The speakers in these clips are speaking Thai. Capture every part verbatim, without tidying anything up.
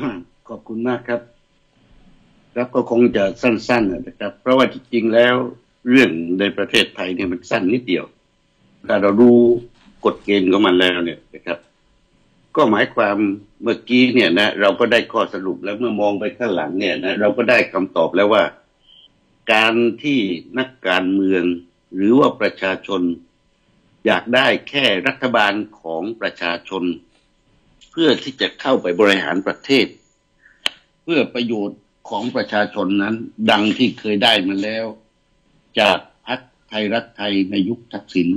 ขอบคุณมากครับแล้วก็คงจะสั้นๆนะครับเพราะว่าจริงๆแล้วเรื่องในประเทศไทยเนี่ยมันสั้นนิดเดียวถ้าเราดูกฎเกณฑ์ของมันแล้วเนี่ยนะครับก็หมายความเมื่อกี้เนี่ยนะเราก็ได้ข้อสรุปแล้วเมื่อมองไปข้างหลังเนี่ยนะเราก็ได้คำตอบแล้วว่าการที่นักการเมืองหรือว่าประชาชนอยากได้แค่รัฐบาลของประชาชนเพื่อที่จะเข้าไปบริหารประเทศเพื่อประโยชน์ของประชาชนนั้นดังที่เคยได้มาแล้วจากพรรคไทยรักไทยในยุคทักษิณ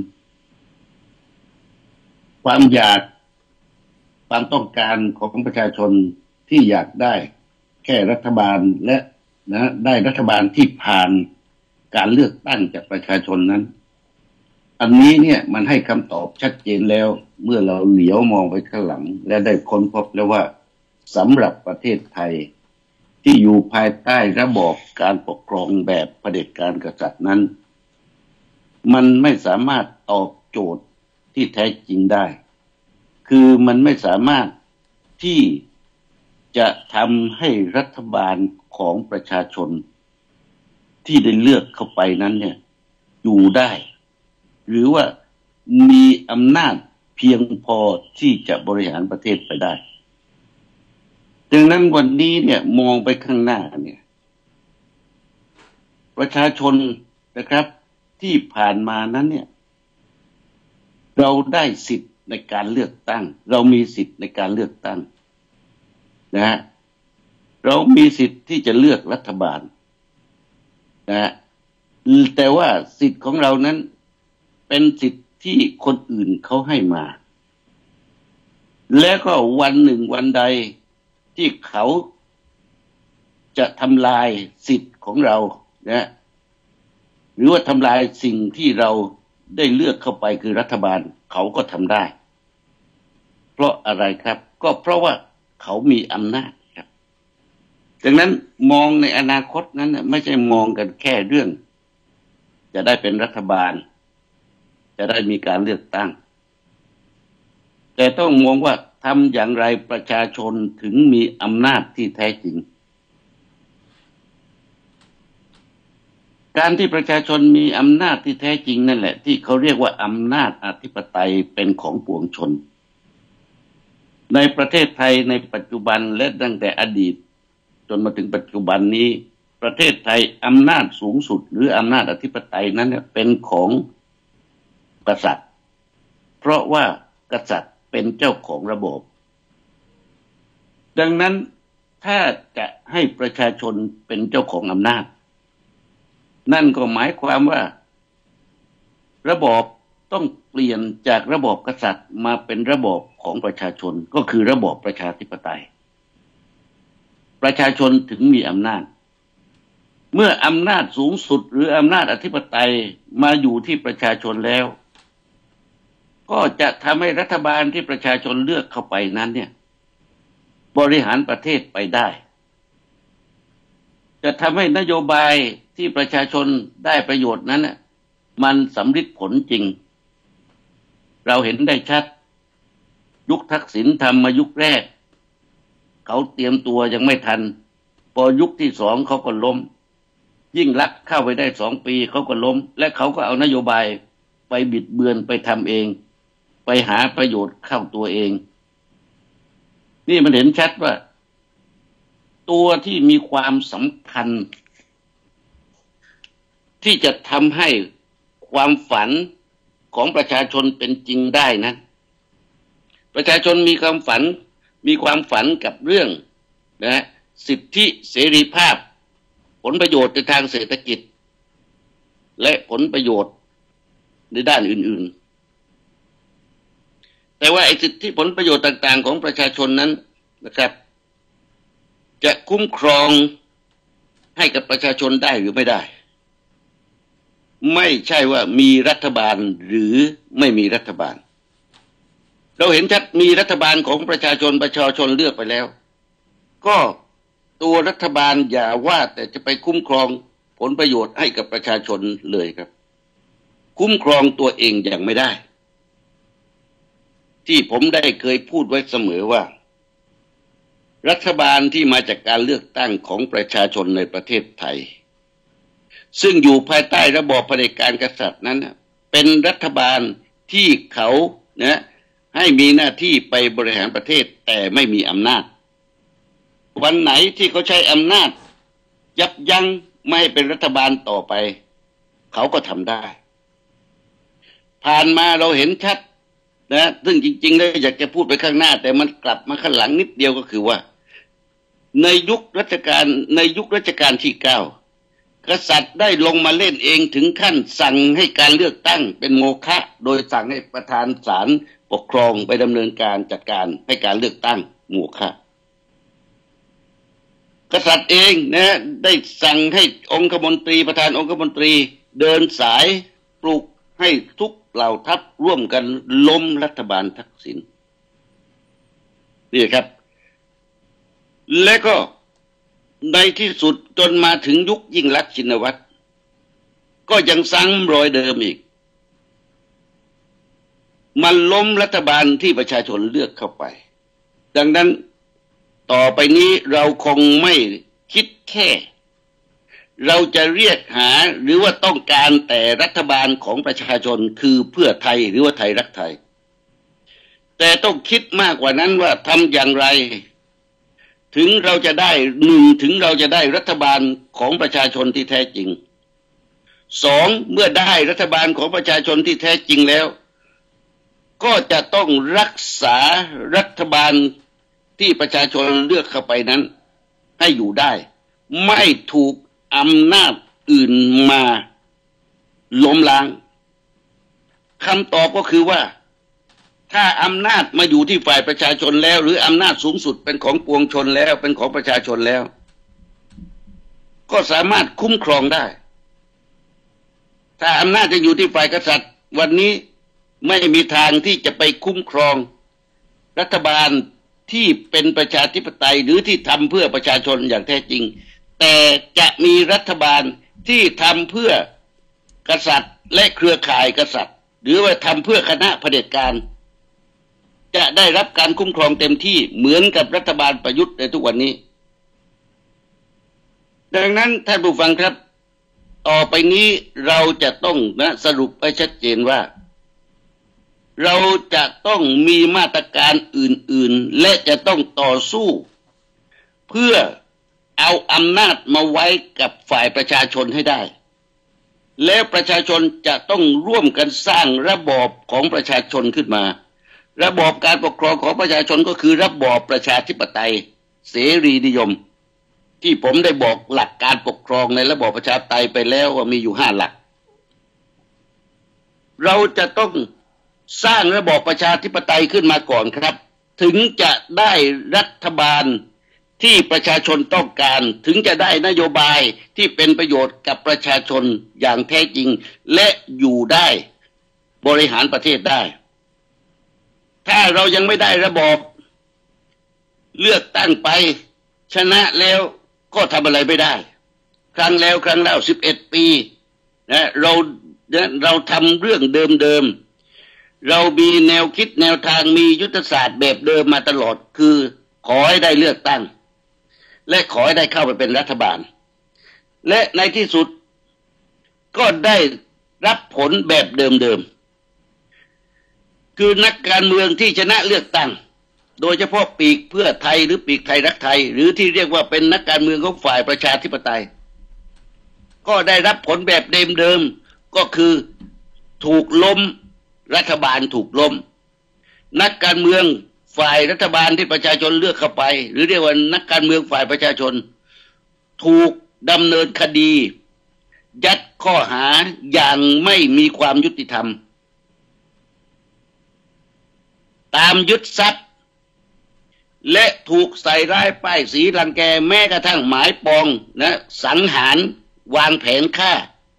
ความอยากความต้องการของประชาชนที่อยากได้แค่รัฐบาลและนะได้รัฐบาลที่ผ่านการเลือกตั้งจากประชาชนนั้นอันนี้เนี่ยมันให้คำตอบชัดเจนแล้วเมื่อเราเหลียวมองไปข้างหลังและได้ค้นพบแล้วว่าสำหรับประเทศไทยที่อยู่ภายใต้ระบอบการปกครองแบบเผด็จการกษัตริย์นั้นมันไม่สามารถตอบโจทย์ที่แท้จริงได้คือมันไม่สามารถที่จะทำให้รัฐบาลของประชาชนที่ได้เลือกเข้าไปนั้นเนี่ยอยู่ได้หรือว่ามีอำนาจเพียงพอที่จะบริหารประเทศไปได้ดังนั้นวันนี้เนี่ยมองไปข้างหน้าเนี่ยประชาชนนะครับที่ผ่านมานั้นเนี่ยเราได้สิทธิ์ในการเลือกตั้งเรามีสิทธิ์ในการเลือกตั้งนะฮะเรามีสิทธิ์ที่จะเลือกรัฐบาลนะฮะแต่ว่าสิทธิ์ของเรานั้นเป็นสิทธิ์ที่คนอื่นเขาให้มาและก็วันหนึ่งวันใดที่เขาจะทำลายสิทธิ์ของเรานะหรือว่าทำลายสิ่งที่เราได้เลือกเข้าไปคือรัฐบาลเขาก็ทำได้เพราะอะไรครับก็เพราะว่าเขามีอำนาจครับดังนั้นมองในอนาคตนั้นไม่ใช่มองกันแค่เรื่องจะได้เป็นรัฐบาลจะได้มีการเลือกตั้งแต่ต้องมองว่าทำอย่างไรประชาชนถึงมีอำนาจที่แท้จริงการที่ประชาชนมีอำนาจที่แท้จริงนั่นแหละที่เขาเรียกว่าอำนาจอธิปไตยเป็นของปวงชนในประเทศไทยในปัจจุบันและตั้งแต่อดีตจนมาถึงปัจจุบันนี้ประเทศไทยอำนาจสูงสุดหรืออำนาจอธิปไตยนั้นเป็นของกษัตริย์เพราะว่ากษัตริย์เป็นเจ้าของระบบดังนั้นถ้าจะให้ประชาชนเป็นเจ้าของอำนาจนั่นก็หมายความว่าระบอบต้องเปลี่ยนจากระบอบกษัตริย์มาเป็นระบอบของประชาชนก็คือระบอบประชาธิปไตยประชาชนถึงมีอำนาจเมื่ออำนาจสูงสุดหรืออำนาจอธิปไตยมาอยู่ที่ประชาชนแล้วก็จะทำให้รัฐบาลที่ประชาชนเลือกเข้าไปนั้นเนี่ยบริหารประเทศไปได้จะทำให้นโยบายที่ประชาชนได้ประโยชน์นั้นน่ะมันสำฤทธิ์ผลจริงเราเห็นได้ชัดยุคทักษิณทำมายุคแรกเขาเตรียมตัวยังไม่ทันพอยุคที่สองเขาก็ล้มยิ่งลักษณ์เข้าไปได้สองปีเขาก็ล้มและเขาก็เอานโยบายไปบิดเบือนไปทำเองไปหาประโยชน์เข้าตัวเองนี่มันเห็นชัดว่าตัวที่มีความสำคัญที่จะทำให้ความฝันของประชาชนเป็นจริงได้นั้นประชาชนมีความฝันมีความฝันกับเรื่องนะสิทธิเสรีภาพผลประโยชน์ในทางเศรษฐกิจและผลประโยชน์ในด้านอื่นๆแต่ว่าไอ้สิทธิผลประโยชน์ต่างๆของประชาชนนั้นนะครับจะคุ้มครองให้กับประชาชนได้หรือไม่ได้ไม่ใช่ว่ามีรัฐบาลหรือไม่มีรัฐบาลเราเห็นชัดมีรัฐบาลของประชาชนประชาชนเลือกไปแล้วก็ตัวรัฐบาลอย่าว่าแต่จะไปคุ้มครองผลประโยชน์ให้กับประชาชนเลยครับคุ้มครองตัวเองอย่างไม่ได้ที่ผมได้เคยพูดไว้เสมอว่ารัฐบาลที่มาจากการเลือกตั้งของประชาชนในประเทศไทยซึ่งอยู่ภายใต้ระบอบเผด็จการกษัตริย์นั้นเป็นรัฐบาลที่เขานะให้มีหน้าที่ไปบริหารประเทศแต่ไม่มีอำนาจวันไหนที่เขาใช้อำนาจยับยั้งไม่ให้เป็นรัฐบาลต่อไปเขาก็ทำได้ผ่านมาเราเห็นชัดนะซึ่งจริงๆแล้วอยากจะพูดไปข้างหน้าแต่มันกลับมาข้างหลังนิดเดียวก็คือว่าในยุครัชกาลในยุครัชกาลที่เก้ากษัตริย์ได้ลงมาเล่นเองถึงขั้นสั่งให้การเลือกตั้งเป็นโมฆะโดยสั่งให้ประธานศาลปกครองไปดำเนินการจัดการให้การเลือกตั้งโมฆะกษัตริย์เองนะได้สั่งให้องคมนตรีประธานองคมนตรีเดินสายปลุกให้ทุกเหล่าทัพร่วมกันล้มรัฐบาลทักษิณนี่ครับและก็ในที่สุดจนมาถึงยุคยิ่งลักษณ์ชินวัตรก็ยังซ้ำรอยเดิมอีกมันล้มรัฐบาลที่ประชาชนเลือกเข้าไปดังนั้นต่อไปนี้เราคงไม่คิดแค่เราจะเรียกหาหรือว่าต้องการแต่รัฐบาลของประชาชนคือเพื่อไทยหรือว่าไทยรักไทยแต่ต้องคิดมากกว่านั้นว่าทำอย่างไรถึงเราจะได้หนึ่งถึงเราจะได้รัฐบาลของประชาชนที่แท้จริงสองเมื่อได้รัฐบาลของประชาชนที่แท้จริงแล้วก็จะต้องรักษารัฐบาลที่ประชาชนเลือกเข้าไปนั้นให้อยู่ได้ไม่ถูกอำนาจอื่นมาล้มล้างคำตอบก็คือว่าถ้าอำนาจมาอยู่ที่ฝ่ายประชาชนแล้วหรืออำนาจสูงสุดเป็นของปวงชนแล้วเป็นของประชาชนแล้วก็สามารถคุ้มครองได้ถ้าอำนาจจะอยู่ที่ฝ่ายกษัตริย์วันนี้ไม่มีทางที่จะไปคุ้มครองรัฐบาลที่เป็นประชาธิปไตยหรือที่ทำเพื่อประชาชนอย่างแท้จริงแต่จะมีรัฐบาลที่ทำเพื่อกษัตริย์และเครือข่ายกษัตริย์หรือว่าทำเพื่อคณะเผด็จการจะได้รับการคุ้มครองเต็มที่เหมือนกับรัฐบาลประยุทธ์ในทุกวันนี้ดังนั้นท่านผู้ฟังครับต่อไปนี้เราจะต้องนะสรุปให้ชัดเจนว่าเราจะต้องมีมาตรการอื่นๆและจะต้องต่อสู้เพื่อเอาอำนาจมาไว้กับฝ่ายประชาชนให้ได้แล้วประชาชนจะต้องร่วมกันสร้างระบอบของประชาชนขึ้นมาระบอบการปกครองของประชาชนก็คือระบอบประชาธิปไตยเสรีนิยมที่ผมได้บอกหลักการปกครองในระบอบประชาธิปไตยไปแล้วว่ามีอยู่ห้าหลักเราจะต้องสร้างระบอบประชาธิปไตยขึ้นมาก่อนครับถึงจะได้รัฐบาลที่ประชาชนต้องการถึงจะได้นโยบายที่เป็นประโยชน์กับประชาชนอย่างแท้จริงและอยู่ได้บริหารประเทศได้ถ้าเรายังไม่ได้ระบอบเลือกตั้งไปชนะแล้วก็ทำอะไรไม่ได้ครั้งแล้วครั้งเล่าสิบเอ็ดปีนะเราเราทำเรื่องเดิมๆเรามีแนวคิดแนวทางมียุทธศาสตร์แบบเดิมมาตลอดคือขอให้ได้เลือกตั้งและขอให้ได้เข้าไปเป็นรัฐบาลและในที่สุดก็ได้รับผลแบบเดิมๆคือนักการเมืองที่ชนะเลือกตั้งโดยเฉพาะปีกเพื่อไทยหรือปีกไทยรักไทยหรือที่เรียกว่าเป็นนักการเมืองของฝ่ายประชาธิปไตยก็ได้รับผลแบบเดิมๆก็คือถูกล้มรัฐบาลถูกล้มนักการเมืองฝ่ายรัฐบาลที่ประชาชนเลือกเข้าไปหรือเรียกว่านักการเมืองฝ่ายประชาชนถูกดำเนินคดียัดข้อหาอย่างไม่มีความยุติธรรมตามยึดทรัพย์และถูกใส่ร้ายป้ายสีรังแกแม้กระทั่งหมายปองนะสังหารวางแผนฆ่า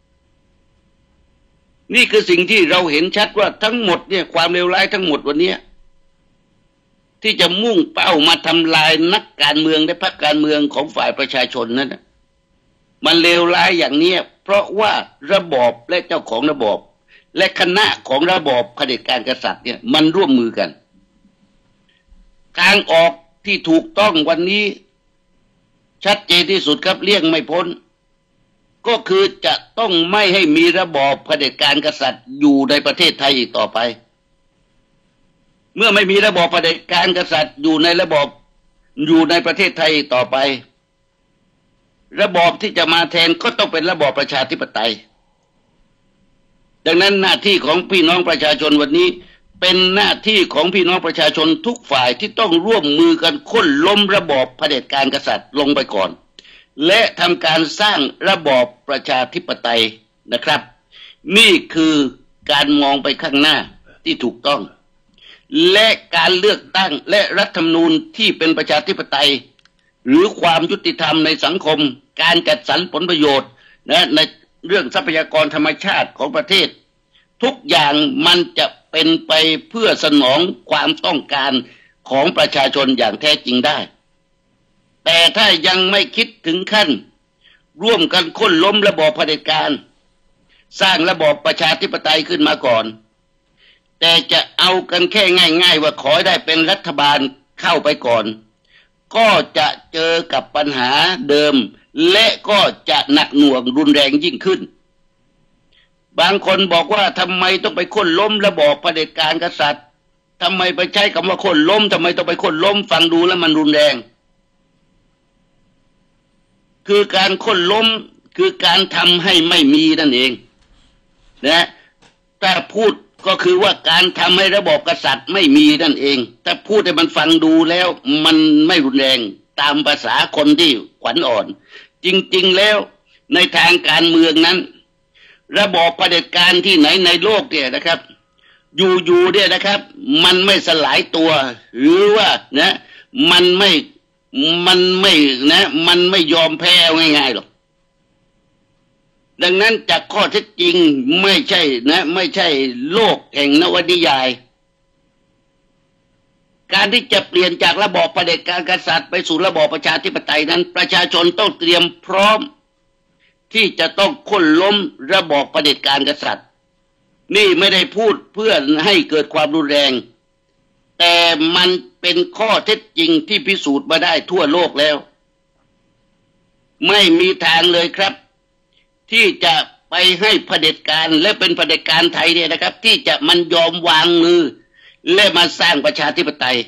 นี่คือสิ่งที่เราเห็นชัดว่าทั้งหมดเนี่ยความเลวร้ายทั้งหมดวันนี้ที่จะมุ่งเป้ามาทำลายนักการเมืองและพรรคการเมืองของฝ่ายประชาชนนั้นมันเลวร้ายอย่างนี้เพราะว่าระบอบและเจ้าของระบอบและคณะของระบอบเผด็จการกษัตริย์เนี่ยมันร่วมมือกันทางออกที่ถูกต้องวันนี้ชัดเจนที่สุดครับเลี่ยงไม่พ้นก็คือจะต้องไม่ให้มีระบอบเผด็จการกษัตริย์อยู่ในประเทศไทยอีกต่อไปเมื่อไม่มีระบอบเผด็จการกษัตริย์อยู่ในระบอบอยู่ในประเทศไทยอีกต่อไประบอบที่จะมาแทนก็ต้องเป็นระบอบประชาธิปไตยดังนั้นหน้าที่ของพี่น้องประชาชนวันนี้เป็นหน้าที่ของพี่น้องประชาชนทุกฝ่ายที่ต้องร่วมมือกันค้นล้มระบอบเผด็จการกษัตริย์ลงไปก่อนและทำการสร้างระบอบประชาธิปไตยนะครับนี่คือการมองไปข้างหน้าที่ถูกต้องและการเลือกตั้งและรัฐธรรมนูญที่เป็นประชาธิปไตยหรือความยุติธรรมในสังคมการจัดสรรผลประโยชน์นะในเรื่องทรัพยากรธรรมชาติของประเทศทุกอย่างมันจะเป็นไปเพื่อสนองความต้องการของประชาชนอย่างแท้จริงได้แต่ถ้ายังไม่คิดถึงขั้นร่วมกันค้นล้มระบอบเผด็จการสร้างระบอบประชาธิปไตยขึ้นมาก่อนแต่จะเอากันแค่ง่ายๆว่าขอได้เป็นรัฐบาลเข้าไปก่อนก็จะเจอกับปัญหาเดิมและก็จะหนักหน่วงรุนแรงยิ่งขึ้นบางคนบอกว่าทำไมต้องไปค้นล้มระบอบเผด็จการกษัตริย์ทำไมไปใช้คำว่าค้นล้มทำไมต้องไปค้นล้มฟังดูแล้วมันรุนแรงคือการค้นล้มคือการทำให้ไม่มีนั่นเองนะแต่พูดก็คือว่าการทำให้ระบอบกษัตริย์ไม่มีนั่นเองถ้าพูดให้มันฟังดูแล้วมันไม่รุนแรงตามภาษาคนที่ขวัญอ่อนจริงๆแล้วในทางการเมืองนั้นระบอบเผด็จการที่ไหนในโลกเนี่ยนะครับอยู่ๆเนี่ยนะครับมันไม่สลายตัวหรือว่านะมันไม่มันไม่นะมันไม่ยอมแพ้ง่ายๆหรอกดังนั้นจากข้อเท็จจริงไม่ใช่นะไม่ใช่โลกแห่งนวนิยายการที่จะเปลี่ยนจากระบอบเผด็จการกษัตริย์ไปสู่ระบอบประชาธิปไตยนั้นประชาชนต้องเตรียมพร้อมที่จะต้องค้นล้มระบอบเผด็จการกษัตริย์นี่ไม่ได้พูดเพื่อให้เกิดความรุนแรงแต่มันเป็นข้อเท็จจริงที่พิสูจน์มาได้ทั่วโลกแล้วไม่มีทางเลยครับที่จะไปให้เผด็จการและเป็นเผด็จการไทยเนี่ยนะครับที่จะมันยอมวางมือและมาสร้างประชาธิปไตย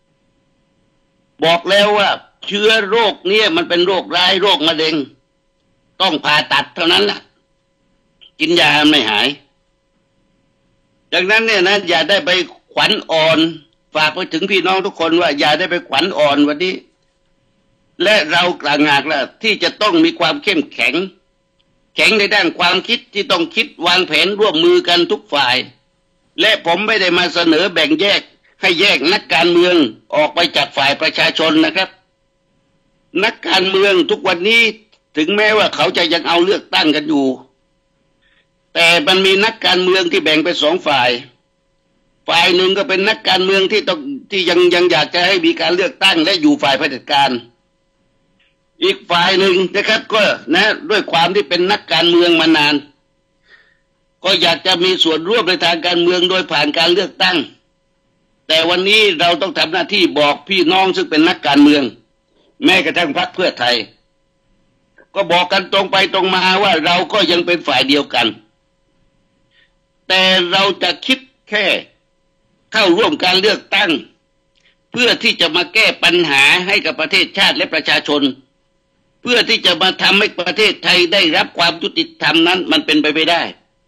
บอกแล้วว่าเชื้อโรคเนี่ยมันเป็นโรคร้ายโรคมะเร็งต้องผ่าตัดเท่านั้นแหละกินยาไม่หายดังนั้นเนี่ยนะอย่าได้ไปขวัญอ่อนฝากไปถึงพี่น้องทุกคนว่าอย่าได้ไปขวัญอ่อนวันนี้และเรากลางงากละที่จะต้องมีความเข้มแข็งแข็งในด้านความคิดที่ต้องคิดวางแผนร่วมมือกันทุกฝ่ายและผมไม่ได้มาเสนอแบ่งแยกให้แยกนักการเมืองออกไปจากฝ่ายประชาชนนะครับนักการเมืองทุกวันนี้ถึงแม้ว่าเขาจะยังเอาเลือกตั้งกันอยู่แต่มันมีนักการเมืองที่แบ่งเป็นสองฝ่ายฝ่ายหนึ่งก็เป็นนักการเมืองที่ต้องที่ยังยังอยากจะให้มีการเลือกตั้งและอยู่ฝ่ายเผด็จการอีกฝ่ายหนึ่งนะครับก็นะด้วยความที่เป็นนักการเมืองมานานก็อยากจะมีส่วนร่วมในทางการเมืองโดยผ่านการเลือกตั้งแต่วันนี้เราต้องทำหน้าที่บอกพี่น้องซึ่งเป็นนักการเมืองแม้กระทั่งพรรคเพื่อไทยก็บอกกันตรงไปตรงมาว่าเราก็ยังเป็นฝ่ายเดียวกันแต่เราจะคิดแค่เข้าร่วมการเลือกตั้งเพื่อที่จะมาแก้ปัญหาให้กับประเทศชาติและประชาชนเพื่อที่จะมาทำให้ประเทศไทยได้รับความยุติธรรมนั้นมันเป็นไปไม่ได้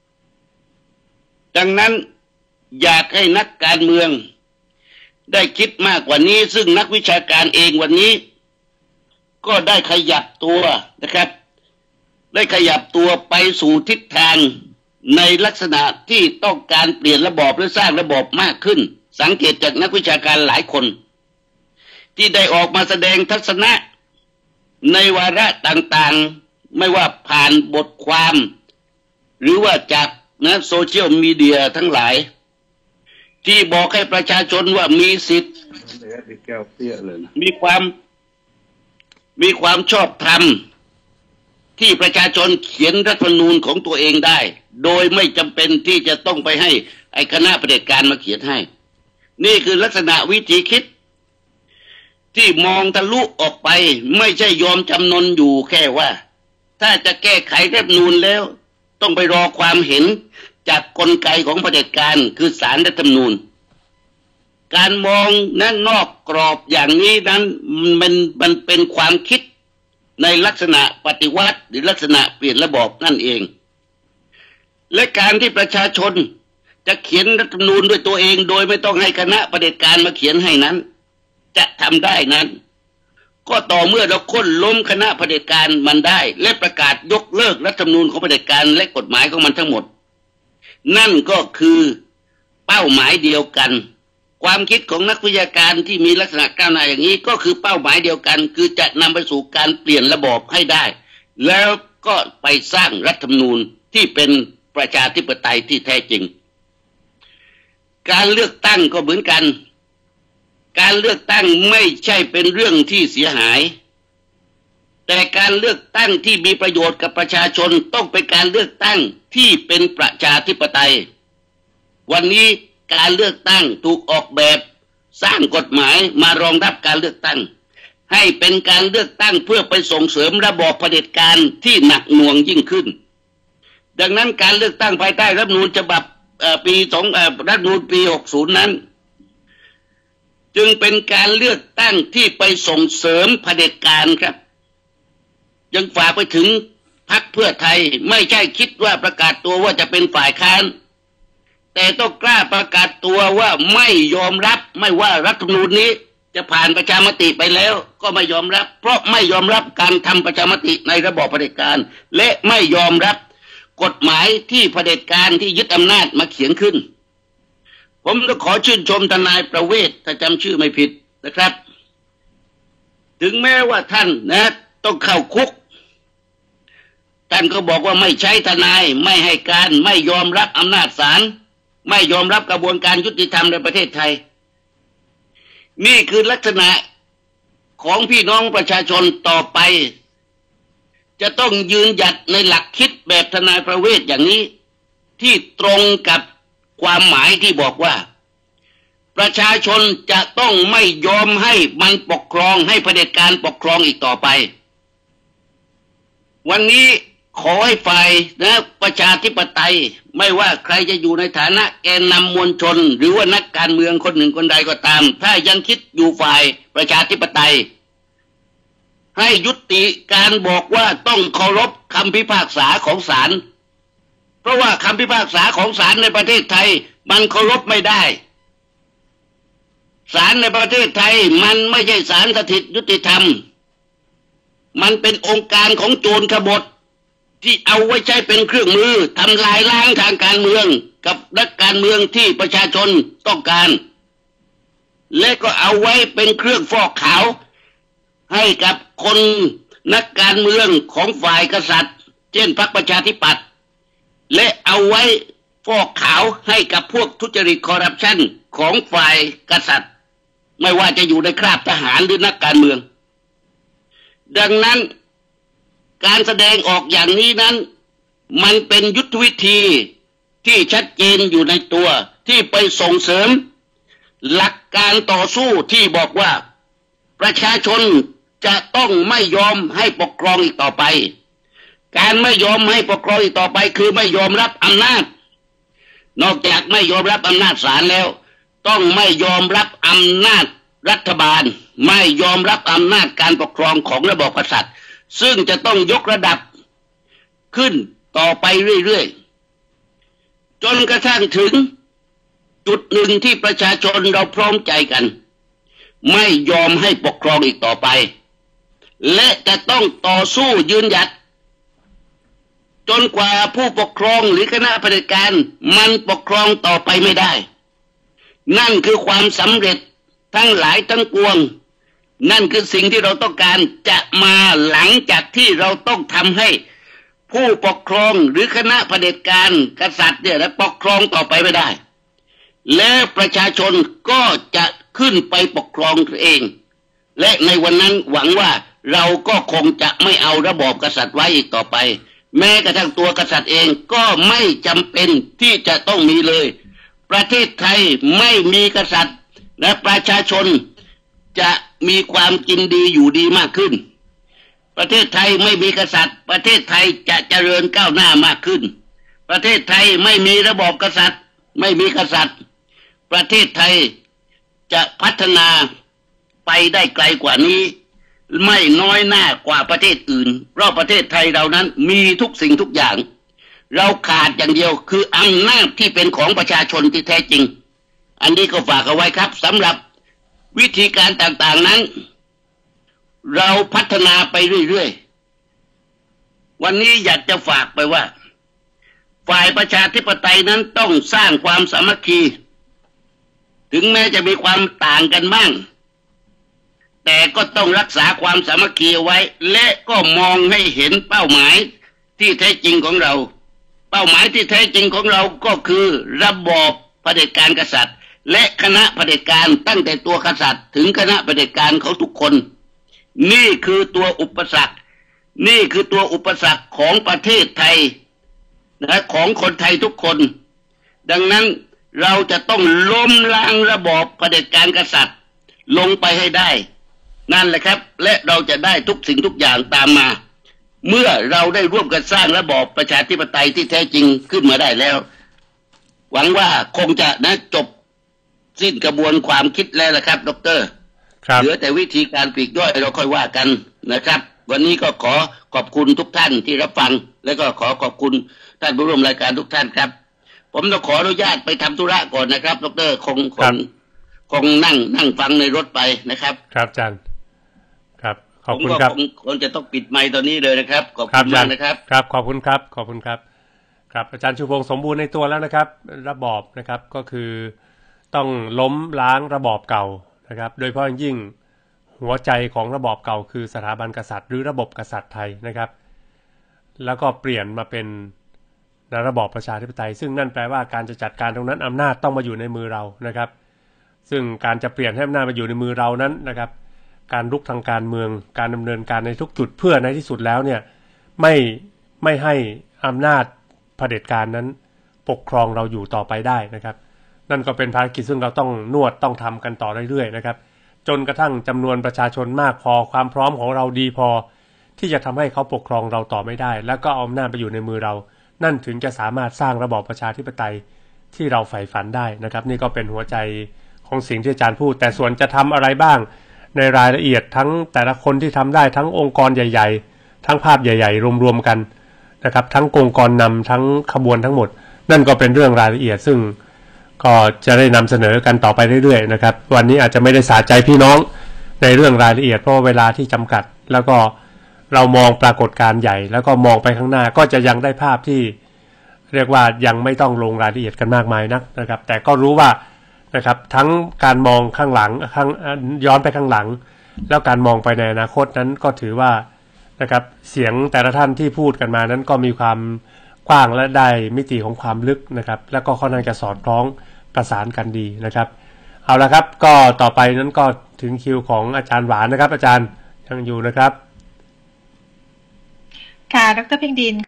ดังนั้นอยากให้นักการเมืองได้คิดมากกว่านี้ซึ่งนักวิชาการเองวันนี้ก็ได้ขยับตัวนะครับได้ขยับตัวไปสู่ทิศทางในลักษณะที่ต้องการเปลี่ยนระบอบและสร้างระบอบมากขึ้นสังเกตจากนักวิชาการหลายคนที่ได้ออกมาแสดงทัศนะในวาระต่างๆไม่ว่าผ่านบทความหรือว่าจากนะโซเชียลมีเดียทั้งหลายที่บอกให้ประชาชนว่ามีสิทธิ์มีความมีความชอบธรรมที่ประชาชนเขียนรัฐธรรมนูญของตัวเองได้โดยไม่จำเป็นที่จะต้องไปให้ไอ้คณะเผด็จการมาเขียนให้นี่คือลักษณะวิธีคิดที่มองทะลุออกไปไม่ใช่ยอมจำนนอยู่แค่ว่าถ้าจะแก้ไขรัฐธรรมนูญแล้วต้องไปรอความเห็นจากกลไกของเผด็จการคือศาลรัฐธรรมนูญการมองนั้นนอกกรอบอย่างนี้นั้นมันมันเป็นความคิดในลักษณะปฏิวัติหรือลักษณะเปลี่ยนระบอบนั่นเองและการที่ประชาชนจะเขียนรัฐธรรมนูญด้วยตัวเองโดยไม่ต้องให้คณะเผด็จการมาเขียนให้นั้นจะทำได้นั้นก็ต่อเมื่อเราค้นล้มคณะเผด็จการมันได้และประกาศยกเลิกรัฐธรรมนูญของเผด็จการและกฎหมายของมันทั้งหมดนั่นก็คือเป้าหมายเดียวกันความคิดของนักวิชาการที่มีลักษณะก้าวหน้าอย่างนี้ก็คือเป้าหมายเดียวกันคือจะนำไปสู่การเปลี่ยนระบอบให้ได้แล้วก็ไปสร้างรัฐธรรมนูญที่เป็นประชาธิปไตยที่แท้จริงการเลือกตั้งก็เหมือนกันการเลือกตั้งไม่ใช่เป็นเรื่องที่เสียหายแต่การเลือกตั้งที่มีประโยชน์กับประชาชนต้องเป็นการเลือกตั้งที่เป็นประชาธิปไตยวันนี้การเลือกตั้งถูกออกแบบสร้างกฎหมายมารองรับการเลือกตั้งให้เป็นการเลือกตั้งเพื่อไปส่งเสริมระบอบเผด็จการที่หนักหน่วงยิ่งขึ้นดังนั้นการเลือกตั้งภายใต้รัฐธรรมนูญฉบับปีสองรัฐธรรมนูญปีหกสิบนั้นจึงเป็นการเลือกตั้งที่ไปส่งเสริมเผด็จการครับยังฝากไปถึงพรรคเพื่อไทยไม่ใช่คิดว่าประกาศตัวว่าจะเป็นฝ่ายค้านแต่ต้องกล้าประกาศตัวว่าไม่ยอมรับไม่ว่ารัฐธรรมนูญนี้จะผ่านประชามติไปแล้วก็ไม่ยอมรับเพราะไม่ยอมรับการทำประชามติในระบอบเผด็จการและไม่ยอมรับกฎหมายที่เผด็จการที่ยึดอำนาจมาเขียนขึ้นผมต้องขอชื่นชมทนายประเวศถ้าจำชื่อไม่ผิดนะครับถึงแม้ว่าท่านนะต้องเข้าคุกท่านก็บอกว่าไม่ใช้ทนายไม่ให้การไม่ยอมรับอำนาจศาลไม่ยอมรับกระบวนการยุติธรรมในประเทศไทยนี่คือลักษณะของพี่น้องประชาชนต่อไปจะต้องยืนหยัดในหลักคิดแบบทนายประเวศอย่างนี้ที่ตรงกับความหมายที่บอกว่าประชาชนจะต้องไม่ยอมให้มันปกครองให้เผด็จการปกครองอีกต่อไปวันนี้ขอให้ฝ่ายนะประชาธิปไตยไม่ว่าใครจะอยู่ในฐานะแกนนำมวลชนหรือว่านักการเมืองคนหนึ่งคนใดก็ตามถ้ายังคิดอยู่ฝ่ายประชาธิปไตยให้ยุติการบอกว่าต้องเคารพคำพิพากษาของศาลเพราะว่าคำพิพากษาของศาลในประเทศไทยมันเคารพไม่ได้ศาลในประเทศไทยมันไม่ใช่ศาลสถิตยุติธรรมมันเป็นองค์การของโจรขบฏที่เอาไว้ใช้เป็นเครื่องมือทำลายล้างทางการเมืองกับนักการเมืองที่ประชาชนต้องการและก็เอาไว้เป็นเครื่องฟอกขาวให้กับคนนักการเมืองของฝ่ายกษัตริย์เช่นพรรคประชาธิปัตย์และเอาไว้ฟอกขาวให้กับพวกทุจริตคอร์รัปชันของฝ่ายกษัตริย์ไม่ว่าจะอยู่ในคราบทหารหรือนักการเมืองดังนั้นการแสดงออกอย่างนี้นั้นมันเป็นยุทธวิธีที่ชัดเจนอยู่ในตัวที่ไปส่งเสริมหลักการต่อสู้ที่บอกว่าประชาชนจะต้องไม่ยอมให้ปกครองอีกต่อไปการไม่ยอมให้ปกครองอีกต่อไปคือไม่ยอมรับอำนาจนอกจากไม่ยอมรับอำนาจศาลแล้วต้องไม่ยอมรับอำนาจรัฐบาลไม่ยอมรับอำนาจการปกครองของระบอบกษัตริย์ซึ่งจะต้องยกระดับขึ้นต่อไปเรื่อยๆจนกระทั่งถึงจุดหนึ่งที่ประชาชนเราพร้อมใจกันไม่ยอมให้ปกครองอีกต่อไปและจะต้องต่อสู้ยืนหยัดจนกว่าผู้ปกครองหรือคณะเผด็จการมันปกครองต่อไปไม่ได้นั่นคือความสำเร็จทั้งหลายทั้งปวงนั่นคือสิ่งที่เราต้องการจะมาหลังจากที่เราต้องทำให้ผู้ปกครองหรือคณะเผด็จการกษัตริย์เนี่ยปกครองต่อไปไม่ได้และประชาชนก็จะขึ้นไปปกครองเองและในวันนั้นหวังว่าเราก็คงจะไม่เอาระบอบกษัตริย์ไว้อีกต่อไปแม้กระทั่งตัวกษัตริย์เองก็ไม่จำเป็นที่จะต้องมีเลยประเทศไทยไม่มีกษัตริย์และประชาชนจะมีความกินดีอยู่ดีมากขึ้นประเทศไทยไม่มีกษัตริย์ประเทศไทยจะเจริญก้าวหน้ามากขึ้นประเทศไทยไม่มีระบอบกษัตริย์ไม่มีกษัตริย์ประเทศไทยจะพัฒนาไปได้ไกลกว่านี้ไม่น้อยหน้ากว่าประเทศอื่นเพราะประเทศไทยเรานั้นมีทุกสิ่งทุกอย่างเราขาดอย่างเดียวคืออำนาจที่เป็นของประชาชนที่แท้จริงอันนี้ก็ฝากเอาไว้ครับสำหรับวิธีการต่างๆนั้นเราพัฒนาไปเรื่อยๆวันนี้อยากจะฝากไปว่าฝ่ายประชาธิปไตยนั้นต้องสร้างความสามัคคีถึงแม้จะมีความต่างกันบ้างแต่ก็ต้องรักษาความสามัคคีไว้และก็มองให้เห็นเป้าหมายที่แท้จริงของเราเป้าหมายที่แท้จริงของเราก็คือระบอบเผด็จการกษัตริย์และคณะเผด็จการตั้งแต่ตัวกษัตริย์ถึงคณะเผด็จการเขาทุกคนนี่คือตัวอุปสรรคนี่คือตัวอุปสรรคของประเทศไทยนะของคนไทยทุกคนดังนั้นเราจะต้องล้มล้างระบอบเผด็จการกษัตริย์ลงไปให้ได้นั่นแหละครับและเราจะได้ทุกสิ่งทุกอย่างตามมาเมื่อเราได้ร่วมกันสร้างระบอบประชาธิปไตยที่แท้จริงขึ้นมาได้แล้วหวังว่าคงจะนะจบสิ้นกระบวนความคิดแล้วละครับดร.เหลือแต่วิธีการปลีกย่อยเราค่อยว่ากันนะครับวันนี้ก็ขอขอบคุณทุกท่านที่รับฟังและก็ขอขอบคุณท่านผู้ร่วมรายการทุกท่านครับผมต้องขออนุญาตไปทำธุระก่อนนะครับดร.คงคงคงนั่งนั่งฟังในรถไปนะครับครับอาจารย์ครับขอบคุณครับคงจะต้องปิดไมค์ตอนนี้เลยนะครับขอบคุณมากนะครับครับขอบคุณครับขอบคุณครับครับอาจารย์ชูพงศ์สมบูรณ์ในตัวแล้วนะครับระบอบนะครับก็คือต้องล้มล้างระบอบเก่านะครับโดยเฉพาะยิ่งหัวใจของระบอบเก่าคือสถาบันกษัตริย์หรือระบบกษัตริย์ไทยนะครับแล้วก็เปลี่ยนมาเป็นระบอบประชาธิปไตยซึ่งนั่นแปลว่าการจะจัดการตรงนั้นอำนาจต้องมาอยู่ในมือเรานะครับซึ่งการจะเปลี่ยนให้อำนาจมาอยู่ในมือเรานั้นนะครับการลุกทางการเมืองการดำเนินการในทุกจุดเพื่อในที่สุดแล้วเนี่ยไม่ไม่ให้อำนาจเผด็จการนั้นปกครองเราอยู่ต่อไปได้นะครับนั่นก็เป็นภารกิจซึ่งเราต้องนวดต้องทำกันต่อเรื่อยๆนะครับจนกระทั่งจำนวนประชาชนมากพอความพร้อมของเราดีพอที่จะทำให้เขาปกครองเราต่อไม่ได้แล้วก็เอาอำนาจไปอยู่ในมือเรานั่นถึงจะสามารถสร้างระบอบประชาธิปไตยที่เราใฝ่ฝันได้นะครับนี่ก็เป็นหัวใจของสิ่งที่อาจารย์พูดแต่ส่วนจะทำอะไรบ้างในรายละเอียดทั้งแต่ละคนที่ทำได้ทั้งองค์กรใหญ่ๆทั้งภาพใหญ่ๆรวมๆกันนะครับทั้งองค์กรนำทั้งขบวนทั้งหมดนั่นก็เป็นเรื่องรายละเอียดซึ่งก็จะได้นำเสนอกันต่อไปเรื่อยๆนะครับวันนี้อาจจะไม่ได้สาใจพี่น้องในเรื่องรายละเอียดเพราะเวลาที่จำกัดแล้วก็เรามองปรากฏการณ์ใหญ่แล้วก็มองไปข้างหน้าก็จะยังได้ภาพที่เรียกว่ายังไม่ต้องลงรายละเอียดกันมากมายนักนะครับแต่ก็รู้ว่านะครับทั้งการมองข้างหลังข้างย้อนไปข้างหลังแล้วการมองไปในอนาคตนั้นก็ถือว่านะครับเสียงแต่ละท่านที่พูดกันมานั้นก็มีความกว้างและได้มิติของความลึกนะครับแล้วก็ค่อนข้างจะสอดคล้องประสานกันดีนะครับเอาละครับก็ต่อไปนั้นก็ถึงคิวของอาจารย์หวานนะครับอาจารย์ยังอยู่นะครับค่ะดร.เพ็งดิน